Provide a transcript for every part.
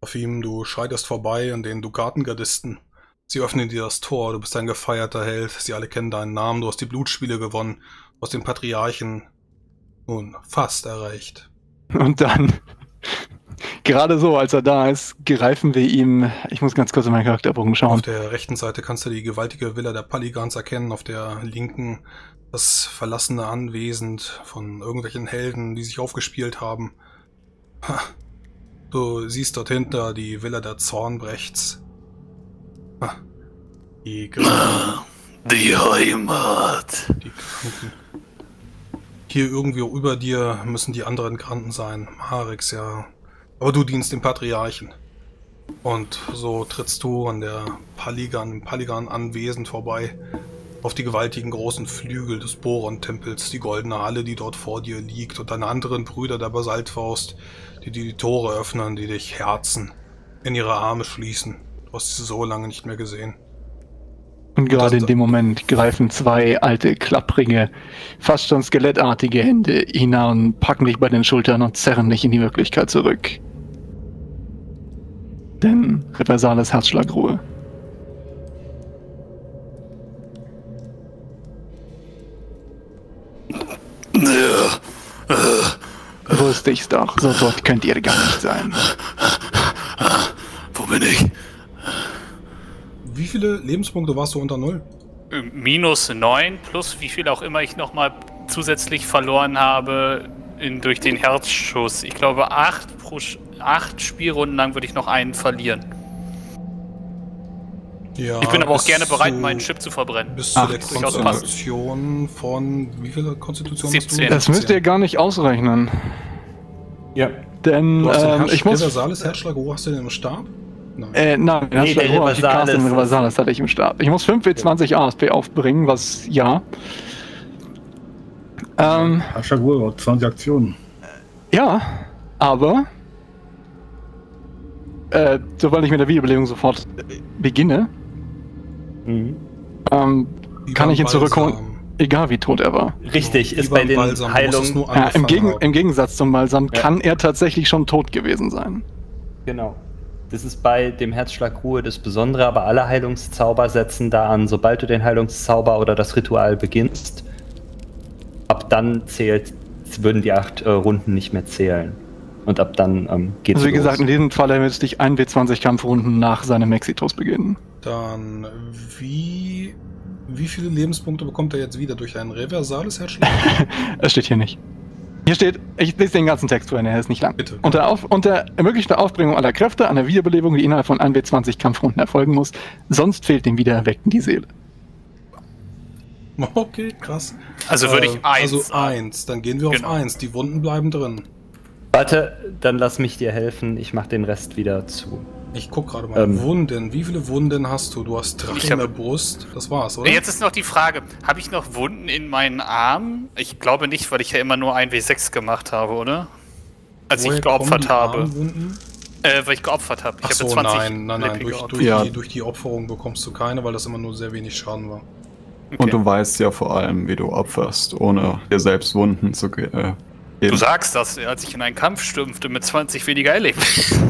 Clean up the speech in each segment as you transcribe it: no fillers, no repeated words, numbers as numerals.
Rafim, du schreitest vorbei an den Dukatengardisten. Sie öffnen dir das Tor, du bist ein gefeierter Held, sie alle kennen deinen Namen, du hast die Blutspiele gewonnen, du hast den Patriarchen nun fast erreicht. Und dann, gerade so, als er da ist, greifen wir ihm, ich muss ganz kurz in meinen Charakterbogen schauen. Auf der rechten Seite kannst du die gewaltige Villa der Paligans erkennen, auf der linken das verlassene Anwesen von irgendwelchen Helden, die sich aufgespielt haben. Ha. Du siehst dort hinter die Villa der Zornbrechts. Ha. Die Kranken. Die Heimat. Die Kranken. Hier irgendwie über dir müssen die anderen Kranken sein. Marix, ja. Aber du dienst dem Patriarchen. Und so trittst du an der Paligan-Anwesen vorbei. Auf die gewaltigen großen Flügel des Boron-Tempels, die goldene Halle, die dort vor dir liegt, und deine anderen Brüder der Basaltfaust, die dir die Tore öffnen, die dich Herzen in ihre Arme schließen. Du hast sie so lange nicht mehr gesehen. Und gerade in dem Moment greifen zwei alte, klapprige, fast schon skelettartige Hände hinein und packen dich bei den Schultern und zerren dich in die Wirklichkeit zurück. Denn Reversales Herzschlagruhe. Wusste ich's doch, so tot könnt ihr gar nicht sein. Wo bin ich? Wie viele Lebenspunkte warst du unter Null? -9 plus wie viel auch immer ich nochmal zusätzlich verloren habe durch den Herzschuss. Ich glaube 8 Spielrunden lang würde ich noch einen verlieren. Ja, ich bin aber auch gerne bereit, meinen Chip zu verbrennen. Bis zu der Konstitution von... Wie viele Konstitutionen 17. hast du? Das müsst ihr gar nicht ausrechnen. Ja. Denn Du hast ich muss... Reversales Herzschlag, wo hast du den im Stab? Nein. Nein, Nee, der Reversales hatte ich im Stab. Ich muss 5W20 ASP aufbringen, was ja. Herzschlag 20 Aktionen. Ja, aber sobald ich mit der Wiederbelebung sofort beginne, kann ich ihn zurückholen, egal wie tot er war. Richtig, ist bei den Heilungen... Ja, im Gegensatz zum Balsam kann er tatsächlich schon tot gewesen sein. Genau. Das ist bei dem Herzschlagruhe das Besondere, aber alle Heilungszauber setzen da an. Sobald du den Heilungszauber oder das Ritual beginnst, ab dann würden die 8 Runden nicht mehr zählen. Und ab dann geht es Also wie gesagt, in diesem Fall müsste ich 1W20 Kampfrunden nach seinem Exitus beginnen. Dann, wie viele Lebenspunkte bekommt er jetzt wieder durch ein reversales Herzschlag? Es steht hier nicht. Hier steht, ich lese den ganzen Text vor, er ist nicht lang. Bitte. Unter ermöglichter Aufbringung aller Kräfte an der Wiederbelebung, die innerhalb von 1W20 Kampfrunden erfolgen muss, sonst fehlt dem Wiedererweckten die Seele. Okay, krass. Also würde ich 1 Also 1, dann gehen wir auf 1. Die Wunden bleiben drin. Warte, dann lass mich dir helfen. Ich mach den Rest wieder zu. Ich guck gerade mal. Wunden. Wie viele Wunden hast du? Du hast 3 in der Brust. Das war's, oder? Jetzt ist noch die Frage, habe ich noch Wunden in meinen Armen? Ich glaube nicht, weil ich ja immer nur 1W6 gemacht habe, oder? Als Woher ich geopfert kommen die habe. Armwunden? Weil ich geopfert habe. Ich Ach so, habe 20 nein. Lebenspunkte. Durch die Opferung bekommst du keine, weil das immer nur sehr wenig Schaden war. Okay. Und du weißt ja vor allem, wie du opferst, ohne dir selbst Wunden zu geben. Du sagst das, als ich in einen Kampf stürmte mit 20 weniger erlebt.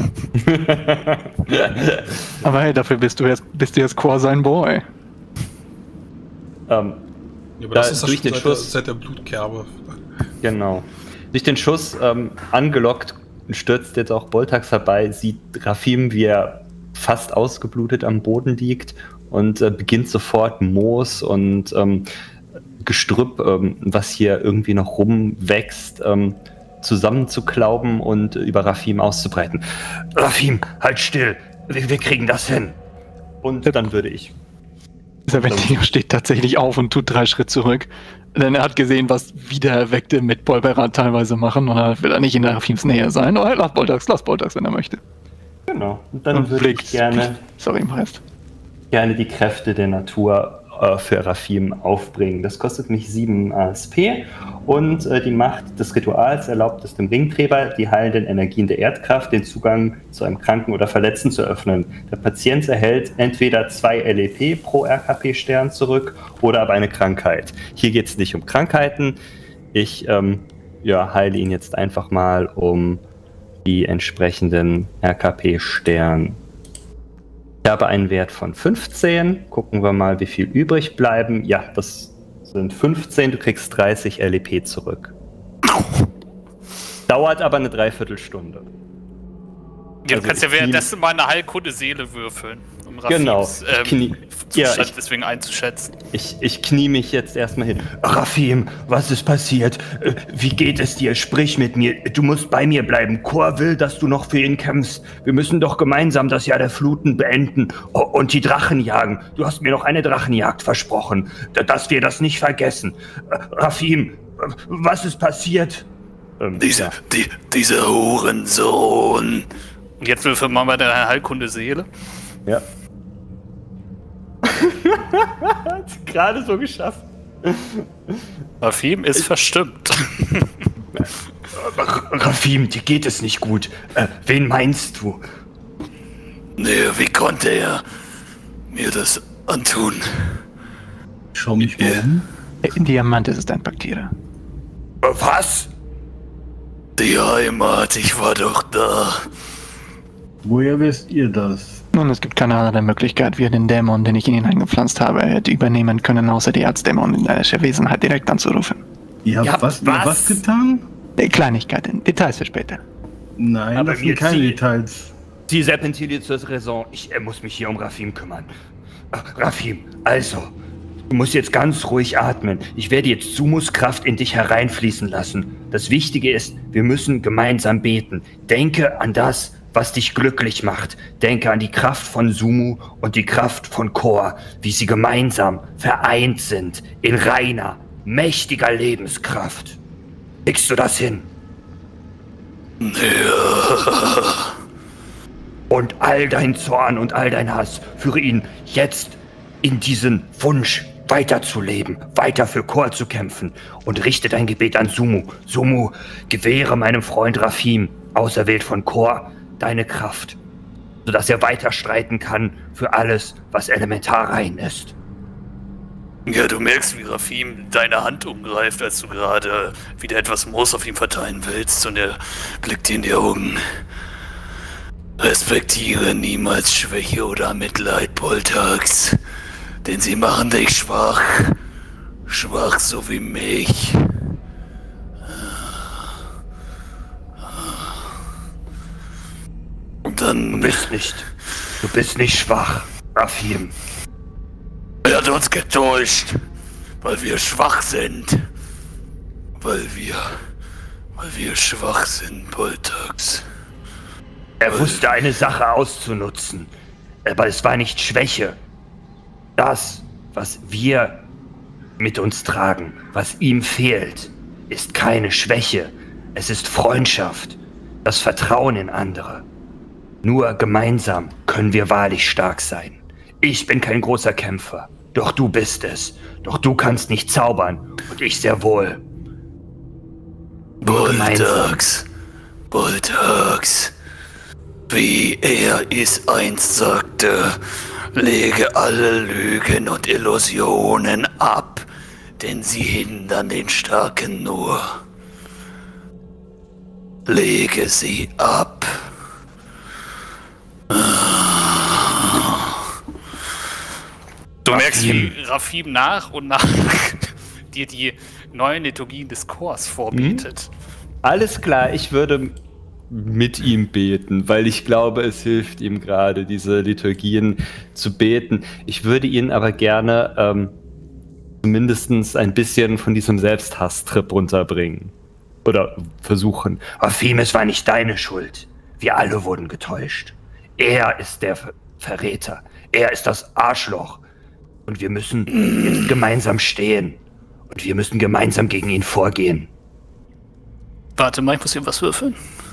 Aber hey, dafür bist du jetzt Core sein Boy. Ja, aber das ist durch den Schuss seit der Blutkerbe. Genau. Durch den Schuss angelockt stürzt jetzt auch Boltax herbei, sieht Rafim, wie er fast ausgeblutet am Boden liegt und beginnt sofort Moos und Gestrüpp, was hier irgendwie noch rumwächst, zusammenzuklauben und über Rafim auszubreiten. Rafim, halt still! Wir kriegen das hin! Und dann würde ich. Serventino steht tatsächlich auf und tut 3 Schritte zurück. Denn er hat gesehen, was Wiedererweckte mit Bolberat teilweise machen und er will er nicht in der Rafims Nähe sein. Oh, lass Boltax, wenn er möchte. Genau. Und dann würde ich gerne die Kräfte der Natur für Rafim aufbringen. Das kostet mich 7 ASP und die Macht des Rituals erlaubt es dem Ringträger, die heilenden Energien der Erdkraft, den Zugang zu einem Kranken oder Verletzten zu öffnen. Der Patient erhält entweder 2 LEP pro RKP-Stern zurück oder aber eine Krankheit. Hier geht es nicht um Krankheiten. Ich heile ihn jetzt einfach mal um die entsprechenden RKP-Stern. Ich habe einen Wert von 15. Gucken wir mal, wie viel übrig bleiben. Ja, das sind 15. Du kriegst 30 LEP zurück. Dauert aber eine Dreiviertelstunde. Ja, Also du kannst ja währenddessen mal eine Heilkunde Seele würfeln, um Genau. Zustand deswegen einzuschätzen. Ich knie mich jetzt erstmal hin. Rafim, was ist passiert? Wie geht es dir? Sprich mit mir. Du musst bei mir bleiben. Kor will, dass du noch für ihn kämpfst. Wir müssen doch gemeinsam das Jahr der Fluten beenden und die Drachen jagen. Du hast mir noch eine Drachenjagd versprochen, dass wir das nicht vergessen. Rafim, was ist passiert? Dieser Hurensohn. Und jetzt würfeln wir mal deine Heilkunde Seele. Ja. Hat's gerade so geschafft. Rafim ist verstimmt. Rafim, dir geht es nicht gut. Wen meinst du? Nee, wie konnte er mir das antun? Schau mich mal um. Diamantes ist ein Paktierer. Was? Die Heimat, ich war doch da. Woher wisst ihr das? Nun, es gibt keine andere Möglichkeit, wie er den Dämon, den ich in ihn eingepflanzt habe, hätte übernehmen können, außer die Erzdämon in der Wesenheit direkt anzurufen. Ihr habt was getan? Kleinigkeiten, Details für später. Nein, Aber das sind keine Details. Die Serpentine zur Raison. Ich muss mich hier um Rafim kümmern. Rafim, also, du musst jetzt ganz ruhig atmen. Ich werde jetzt Sumus Kraft in dich hereinfließen lassen. Das Wichtige ist, wir müssen gemeinsam beten. Denke an das, was dich glücklich macht. Denke an die Kraft von Sumu und die Kraft von Kor, wie sie gemeinsam vereint sind in reiner, mächtiger Lebenskraft. Kriegst du das hin? Ja. Und all dein Zorn und all dein Hass, führe ihn jetzt in diesen Wunsch, weiterzuleben, weiter für Kor zu kämpfen und richte dein Gebet an Sumu. Sumu, gewähre meinem Freund Rafim, auserwählt von Kor, deine Kraft, sodass er weiter streiten kann für alles, was elementar rein ist. Ja, du merkst, wie Rafim deine Hand umgreift, als du gerade wieder etwas Moos auf ihn verteilen willst, und er blickt dir in die Augen. Respektiere niemals Schwäche oder Mitleid, Boltax, denn sie machen dich schwach. Schwach so wie mich. Und dann... Du bist nicht schwach, Rafim. Er hat uns getäuscht, weil wir schwach sind. Weil wir schwach sind, Boltax. Er wusste eine Sache auszunutzen, aber es war nicht Schwäche. Das, was wir mit uns tragen, was ihm fehlt, ist keine Schwäche. Es ist Freundschaft, das Vertrauen in andere. Nur gemeinsam können wir wahrlich stark sein. Ich bin kein großer Kämpfer, doch du bist es. Doch du kannst nicht zaubern und ich sehr wohl. Boltax. Wie er es einst sagte, lege alle Lügen und Illusionen ab, denn sie hindern den Starken nur. Lege sie ab. Du merkst, wie Rafim nach und nach dir die neuen Liturgien des Chors vorbetet. Alles klar, ich würde mit ihm beten, weil ich glaube, es hilft ihm gerade, diese Liturgien zu beten. Ich würde ihn aber gerne zumindest ein bisschen von diesem Selbsthasstrip runterbringen. Oder versuchen. Rafim, es war nicht deine Schuld. Wir alle wurden getäuscht. Er ist der Verräter. Er ist das Arschloch. Und wir müssen jetzt gemeinsam stehen. Und wir müssen gemeinsam gegen ihn vorgehen. Warte mal, ich muss hier was würfeln.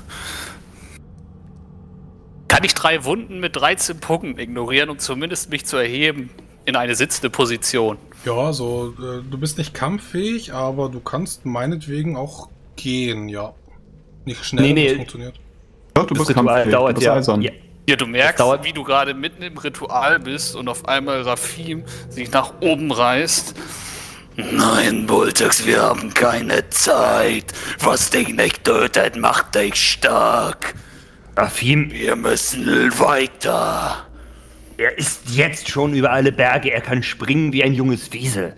Kann ich 3 Wunden mit 13 Punkten ignorieren, um zumindest mich zu erheben in eine sitzende Position? Ja, so, du bist nicht kampffähig, aber du kannst meinetwegen auch gehen, ja. Nicht schnell, Nee. das funktioniert. Ja, du bist kampffähig, du bist eisern. Ja, du merkst, wie du gerade mitten im Ritual bist und auf einmal Rafim sich nach oben reißt Nein, Boltax, wir haben keine Zeit. Was dich nicht tötet, macht dich stark. Rafim, Wir müssen weiter. er ist jetzt schon über alle Berge. Er kann springen wie ein junges Wiesel.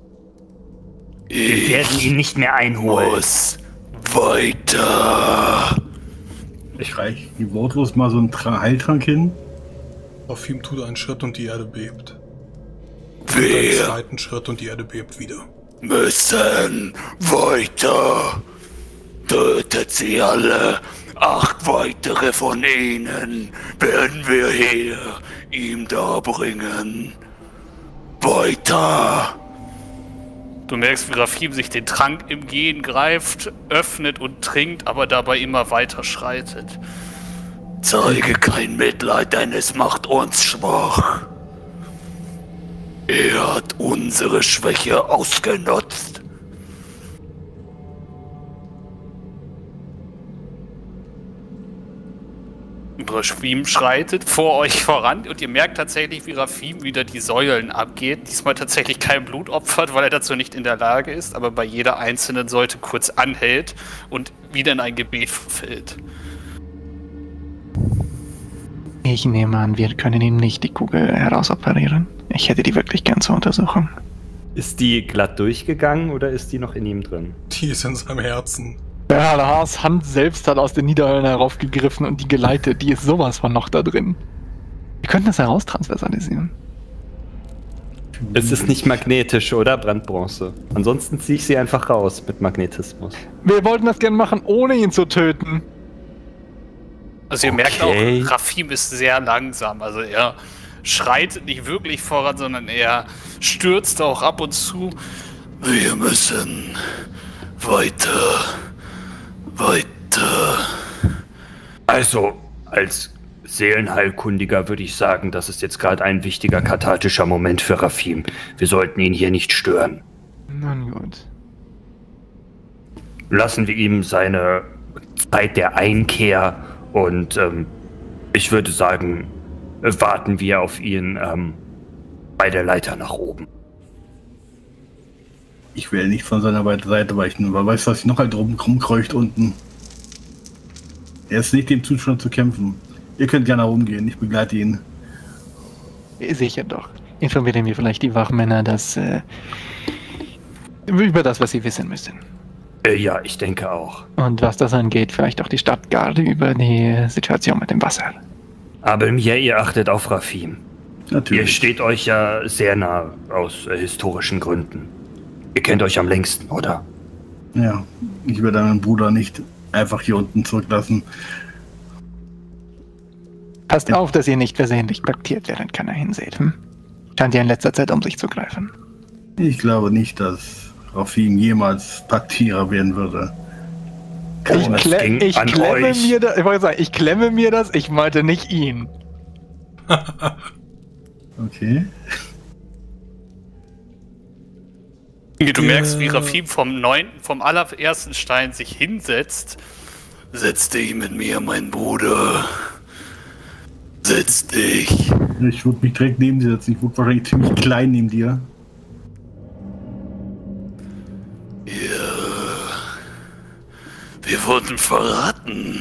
Wir werden ihn nicht mehr einholen. Muss weiter. Ich reich die wortlos mal so einen Heiltrank hin. Rafim tut einen Schritt und die Erde bebt. Einen Wir zweiten Schritt und die Erde bebt wieder. müssen weiter. Tötet sie alle. 8 weitere von ihnen werden wir hier ihm darbringen. Weiter. Du merkst, wie Rafim sich den Trank im Gehen greift, öffnet und trinkt, aber dabei immer weiter schreitet. Zeige kein Mitleid, denn es macht uns schwach. Er hat unsere Schwäche ausgenutzt. Rafim schreitet vor euch voran und ihr merkt tatsächlich, wie Rafim wieder die Säulen abgeht. Diesmal tatsächlich kein Blut opfert, weil er dazu nicht in der Lage ist, aber bei jeder einzelnen Säule kurz anhält und wieder in ein Gebet verfällt. Ich nehme an, wir können ihm nicht die Kugel herausoperieren. Ich hätte die wirklich gern zur Untersuchung. Ist die glatt durchgegangen oder ist die noch in ihm drin? Die ist in seinem Herzen. Ja, Lars Hand selbst hat aus den Niederhöllen heraufgegriffen und die geleitet. Die ist sowas von noch da drin. Wir könnten das heraustransversalisieren. Es ist nicht magnetisch, oder? Brandbronze. Ansonsten ziehe ich sie einfach raus mit Magnetismus. Wir wollten das gern machen, ohne ihn zu töten. Also ihr merkt Okay. auch, Rafim ist sehr langsam. Also er schreitet nicht wirklich voran, sondern er stürzt auch ab und zu. Wir müssen weiter. Also, als Seelenheilkundiger würde ich sagen, das ist jetzt gerade ein wichtiger kathartischer Moment für Rafim. Wir sollten ihn hier nicht stören. Nun gut. Lassen wir ihm seine Zeit der Einkehr und ich würde sagen, warten wir auf ihn bei der Leiter nach oben. Ich will nicht von seiner Seite weichen, aber weißt du, was noch halt rumkreucht unten? Er ist nicht im Zustand zu kämpfen. Ihr könnt gerne rumgehen, ich begleite ihn. Sicher doch. Informieren wir vielleicht die Wachmänner, dass über das, was sie wissen müssen. Ja, ich denke auch. Und was das angeht, vielleicht auch die Stadtgarde über die Situation mit dem Wasser. Aber mir, ihr achtet auf Rafim. Ihr Natürlich. steht euch ja sehr nah aus historischen Gründen. Ihr kennt euch am längsten, oder? Ja, ich werde meinen Bruder nicht einfach hier unten zurücklassen. Passt auf, dass ihr nicht versehentlich paktiert, während keiner hinseht. Scheint ja in letzter Zeit um sich zu greifen. Ich glaube nicht, dass Rafim jemals Paktierer werden würde. Ich es ging an klemme euch. mir das, ich wollte sagen, ich klemme mir das, ich meinte nicht ihn. Okay. Du merkst, wie Rafim vom allerersten Stein sich hinsetzt. Setz dich mit mir, mein Bruder. Setz dich. Ich würde mich direkt neben dir setzen. Ich würde wahrscheinlich ziemlich klein neben dir. Wir wurden verraten.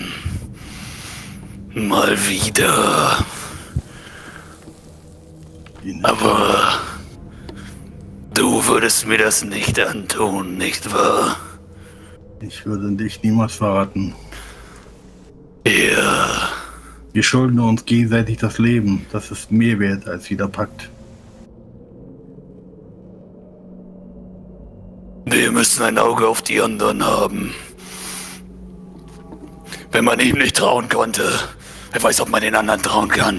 Mal wieder. Aber du würdest mir das nicht antun, nicht wahr? Ich würde dich niemals verraten. Ja. Wir schulden uns gegenseitig das Leben. Das ist mehr wert als jeder Pakt. Wir müssen ein Auge auf die anderen haben. Wenn man ihm nicht trauen konnte, wer weiß, ob man den anderen trauen kann.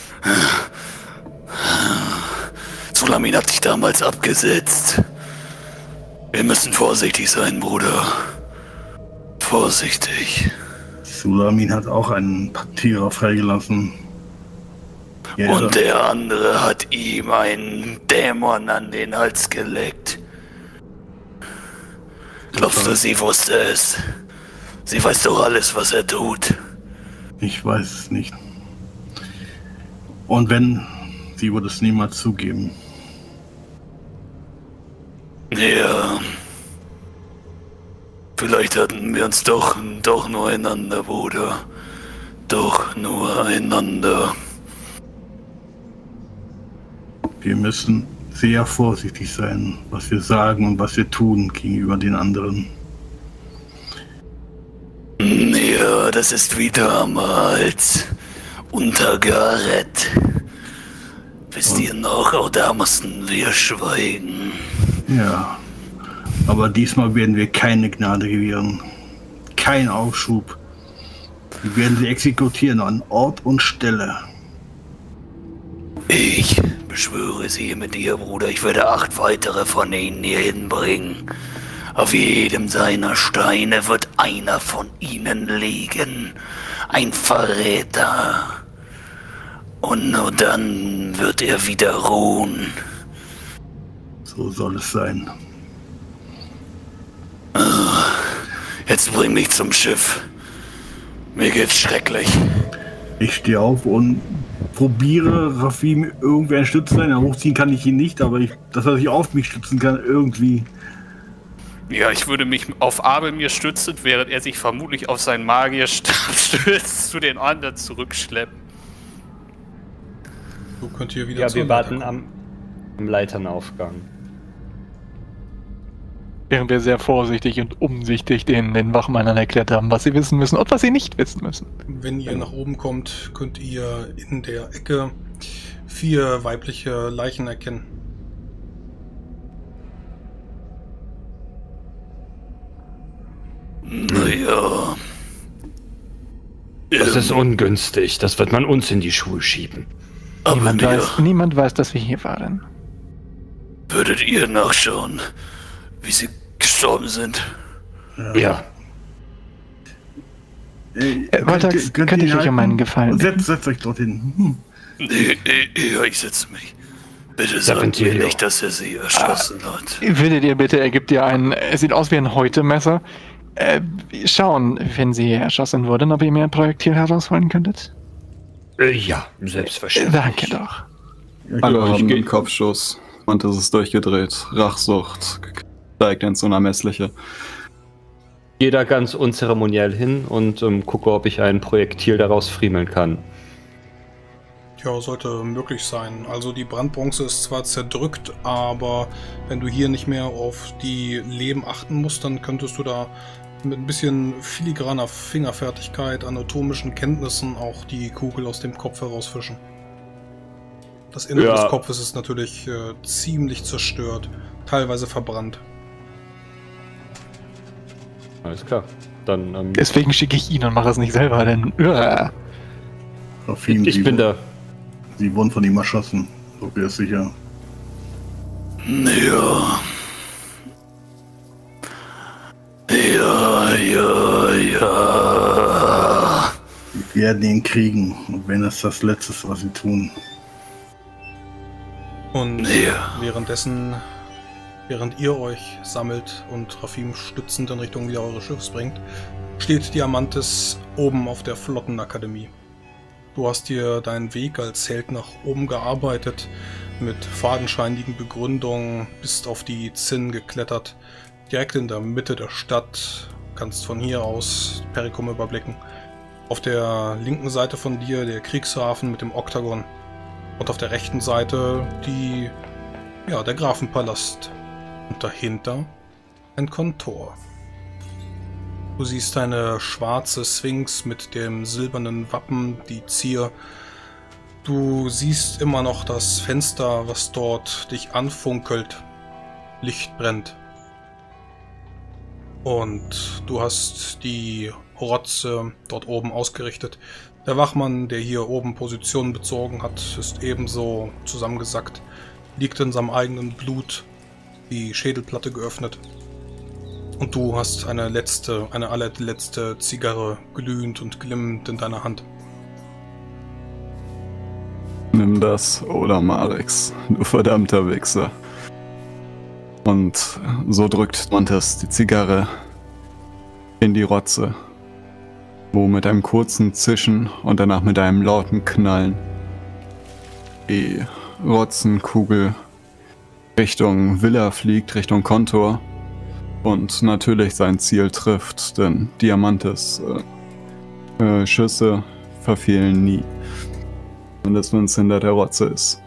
Sulamin hat sich damals abgesetzt. Wir müssen vorsichtig sein, Bruder. Vorsichtig. Sulamin hat auch einen Paktierer freigelassen. Ja, Und der andere hat ihm einen Dämon an den Hals gelegt. Glaubst du, sie wusste es? Sie weiß doch alles, was er tut. ich weiß es nicht. Und wenn, sie würde es niemals zugeben. Ja. Vielleicht hatten wir uns doch nur einander, Bruder. Doch nur einander. Wir müssen sehr vorsichtig sein, was wir sagen und was wir tun gegenüber den anderen. Ja, das ist wie damals. Unter Gareth. Wisst ihr noch? Auch da mussten wir schweigen. Ja, aber diesmal werden wir keine Gnade gewähren. Kein Aufschub. Wir werden sie exekutieren an Ort und Stelle. Ich beschwöre sie mit dir, Bruder. Ich werde 8 weitere von ihnen hier hinbringen. Auf jedem seiner Steine wird einer von ihnen liegen. Ein Verräter. Und nur dann wird er wieder ruhen. So soll es sein. Jetzt bring mich zum Schiff. Mir geht's schrecklich. Ich stehe auf und probiere, Rafim irgendwie ein Stütz sein. Hochziehen kann ich ihn nicht, aber dass er sich auf mich stützen kann, irgendwie. Ja, ich würde mich auf Abel mir stützend, während er sich vermutlich auf seinen Magierstab stützt, zu den anderen zurückschleppen. So könnt ihr wieder Ja, zur wir Leiter warten kommen. am Leiternaufgang. Während wir sehr vorsichtig und umsichtig den Wachmännern erklärt haben, was sie wissen müssen und was sie nicht wissen müssen. Wenn ihr nach oben kommt, könnt ihr in der Ecke 4 weibliche Leichen erkennen. Naja. Das ist ungünstig. Das wird man uns in die Schuhe schieben. Aber Niemand weiß, dass wir hier waren. würdet ihr nachschauen, wie sie gestorben sind? Ja. Voltax, könnte ich euch um einen Gefallen tun? Setzt euch dorthin. Ja, ich setze mich. Bitte sagt mir nicht, dass er sie erschossen hat. Würdet ihr bitte, er gibt dir es sieht aus wie ein Häutemesser. Schauen, wenn sie erschossen wurden, ob ihr mir ein Projektil herausholen könntet? Ja, selbstverständlich. Danke doch. Alle haben den Kopfschuss. Und es ist durchgedreht. Rachsucht steigt ins Unermessliche. Gehe da ganz unzeremoniell hin und gucke, ob ich ein Projektil daraus friemeln kann. Ja, sollte möglich sein. Also die Brandbronze ist zwar zerdrückt, aber wenn du hier nicht mehr auf die Leben achten musst, dann könntest du da mit ein bisschen filigraner Fingerfertigkeit, anatomischen Kenntnissen auch die Kugel aus dem Kopf herausfischen. Das Innere des Kopfes ist natürlich ziemlich zerstört, teilweise verbrannt. Alles klar. Dann, Deswegen schicke ich ihn und mache es nicht selber, denn... Rafim, ich bin da. Sie wurden von ihm erschossen. So wäre es sicher. Ja. Ja. Wir werden ihn kriegen. Und wenn es das Letzte ist, was sie tun. Und Ja. während ihr euch sammelt und Rafim stützend in Richtung wieder eures Schiffs bringt, steht Diamantis oben auf der Flottenakademie. Du hast dir deinen Weg als Held nach oben gearbeitet, mit fadenscheinigen Begründungen, bist auf die Zinnen geklettert, direkt in der Mitte der Stadt, kannst von hier aus Perikum überblicken. Auf der linken Seite von dir der Kriegshafen mit dem Oktagon und auf der rechten Seite der Grafenpalast und dahinter ein Kontor. Du siehst eine schwarze Sphinx mit dem silbernen Wappen, die Zier. Du siehst immer noch das Fenster, was dort dich anfunkelt. Licht brennt. Und du hast die Rotze dort oben ausgerichtet. Der Wachmann, der hier oben Position bezogen hat, ist ebenso zusammengesackt, liegt in seinem eigenen Blut, die Schädelplatte geöffnet. Und du hast eine allerletzte Zigarre glühend und glimmend in deiner Hand. Nimm das, oder Marix, du verdammter Wichser. Und so drückt Montes die Zigarre in die Rotze, wo mit einem kurzen Zischen und danach mit einem lauten Knallen die Rotzenkugel Richtung Villa fliegt, Richtung Kontor und natürlich sein Ziel trifft, denn Diamantes Schüsse verfehlen nie. Zumindest wenn es hinter der Rotze ist.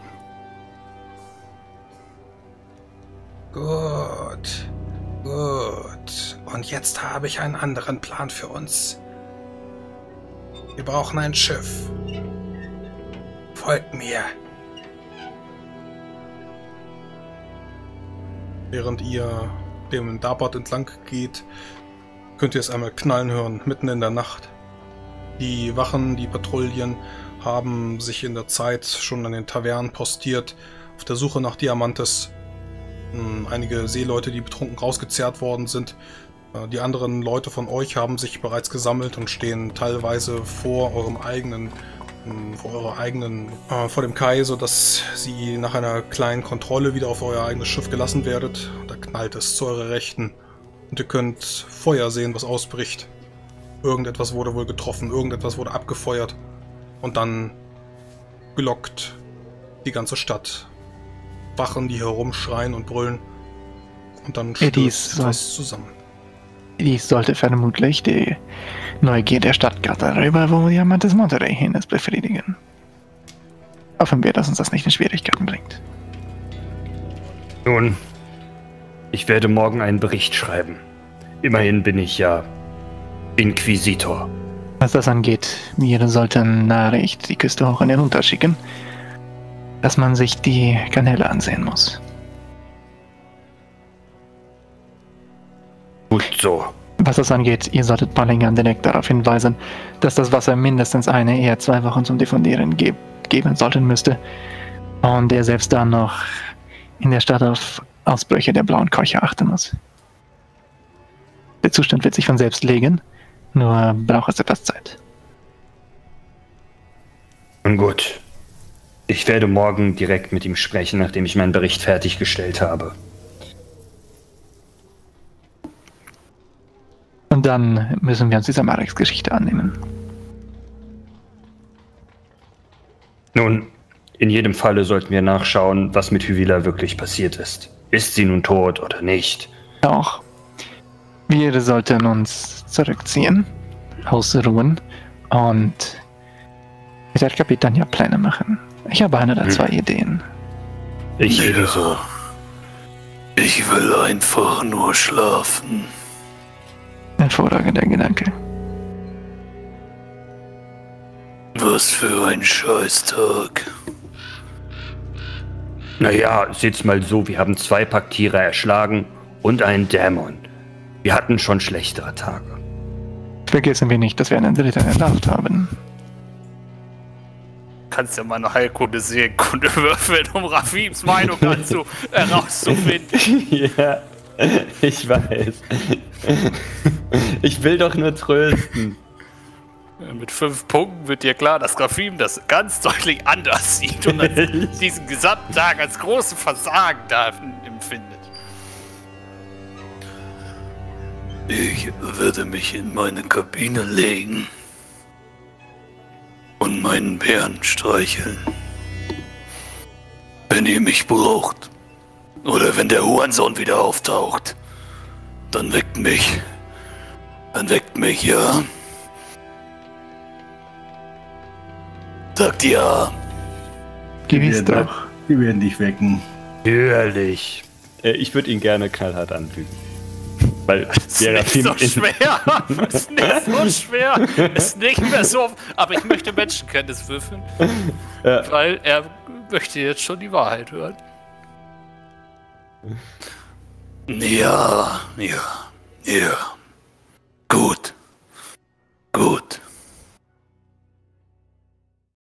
Gut. Gut. Und jetzt habe ich einen anderen Plan für uns. Wir brauchen ein Schiff. Folgt mir. Während ihr dem Darbad entlang geht, könnt ihr es einmal knallen hören, mitten in der Nacht. Die Wachen, die Patrouillen haben sich in der Zeit schon an den Tavernen postiert, auf der Suche nach Diamantes. Einige Seeleute, die betrunken rausgezerrt worden sind. Die anderen Leute von euch haben sich bereits gesammelt und stehen teilweise vor dem Kai, sodass sie nach einer kleinen Kontrolle wieder auf euer eigenes Schiff gelassen werdet. Da knallt es zu eurer Rechten und ihr könnt Feuer sehen, was ausbricht. Irgendetwas wurde wohl getroffen, irgendetwas wurde abgefeuert und dann gelockt die ganze Stadt. Wachen, die herumschreien und brüllen und dann stürzt etwas zusammen. Dies sollte vermutlich die Neugier der Stadtgard darüber, wo Diamantes Monterey hin ist, befriedigen. Hoffen wir, dass uns das nicht in Schwierigkeiten bringt. Nun, ich werde morgen einen Bericht schreiben. Immerhin bin ich ja Inquisitor. Was das angeht, wir sollten Nachricht die Küste hoch in den Unter schicken, dass man sich die Kanäle ansehen muss. Gut so. Was das angeht, ihr solltet Palingan direkt darauf hinweisen, dass das Wasser mindestens eher 2 Wochen zum Diffundieren geben sollten müsste. Und er selbst dann noch in der Stadt auf Ausbrüche der blauen Keuche achten muss. Der Zustand wird sich von selbst legen, nur braucht es etwas Zeit. Nun gut. Ich werde morgen direkt mit ihm sprechen, nachdem ich meinen Bericht fertiggestellt habe. Und dann müssen wir uns dieser Mareks-Geschichte annehmen. Nun, in jedem Falle sollten wir nachschauen, was mit Hyvila wirklich passiert ist. Ist sie nun tot oder nicht? Auch. Wir sollten uns zurückziehen, ausruhen und mit der Kapitän Pläne machen. Ich habe 1 oder 2 Ideen. Ich ebenso. Ich will einfach nur schlafen. Hervorragender Gedanke. Was für ein Scheißtag. Naja, seht's mal so, wir haben 2 Paktiere erschlagen und einen Dämon. Wir hatten schon schlechtere Tage. Vergessen wir nicht, dass wir einen Dritten entlarvt haben. Kannst ja mal eine Heilkunde Seelenkunde würfeln, um Rafims Meinung herauszufinden. Ja, ich weiß. Ich will doch nur trösten. Mit 5 Punkten wird dir klar, dass Rafim das ganz deutlich anders sieht und diesen gesamten Tag als großen Versagen da empfindet. Ich werde mich in meine Kabine legen und meinen Bären streicheln. Wenn ihr mich braucht oder wenn der Hurensohn wieder auftaucht, dann weckt mich. Dann weckt mich, ja. Sagt ja. Gewiss doch. Wir werden dich wecken. Natürlich. Ich würde ihn gerne knallhart anfügen. Weil Ist nicht so schwer. Ist nicht so schwer. Ist nicht mehr so. Aber ich möchte Menschenkenntnis würfeln. Ja. Weil er möchte jetzt schon die Wahrheit hören. Ja. Gut.